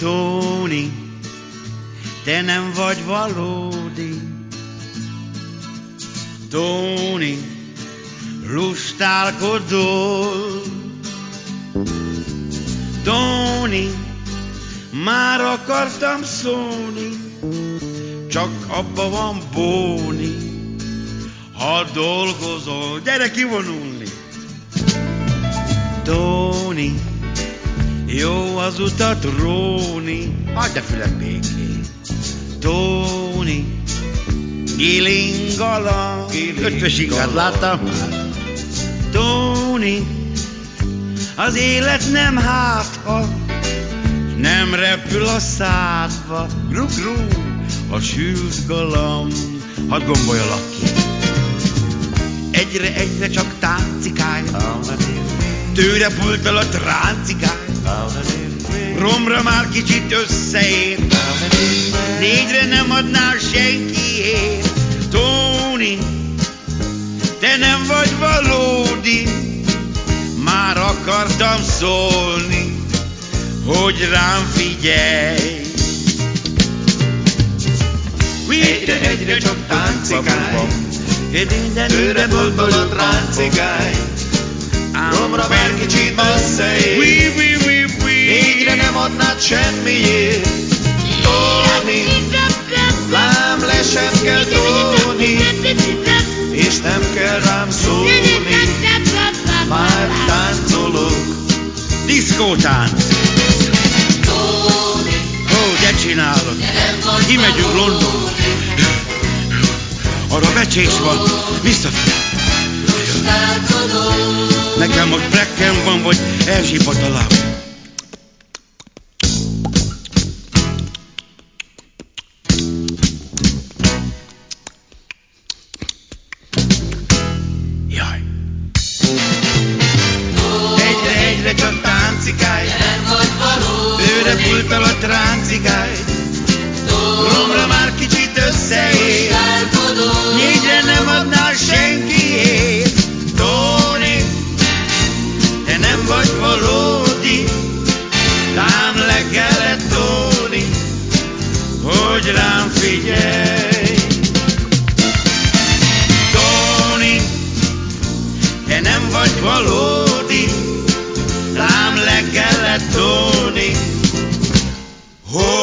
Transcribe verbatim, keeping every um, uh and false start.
Tóni, te nem vagy valódi. Tóni, lustálkodol. Tóni, már akartam szólni, csak abba van bóni, ha dolgozol. Gyere kivonulni! Tóni, jó az utat róni, hagyd a füled békén. Tóni, gilingala, ötvös ingát láttam már. Tóni, az élet nem hátha, nem repül a szádba. Gru-gru, a sült galamb. Hadd gombolyolak ki. Egyre-egyre csak táncikálj, tőle pult el a tráncikálj. Romra már kicsit összeér, négyre nem adnál senkiért. Tóni, te nem vagy valódi, már akartam szólni, hogy rám figyelj. Egyre-egyre csak táncikálj, tőle pultol a tráncikálj. Romra már kicsit összeér, négyre nem adnád semmiért. Tóni, lám le sem kell tóni, és nem kell rám szólni, már táncolok. Diszkótánc! Ó, de csinálod! Kimegyünk Londonba! Arra becsés van, visszafele! Nekem most blackem van, vagy elsípott a láb. Jaj! Egyre-egyre csak táncikálj, őre pulttal a tráncikálj. Romra már kicsit összeér, négyre nem adnál senkiért. Tóni, te nem vagy valódi, rám le kellett tóni, hogy rám figyelj. Tóni, te nem vagy valódi, rám le kellett tóni, hogy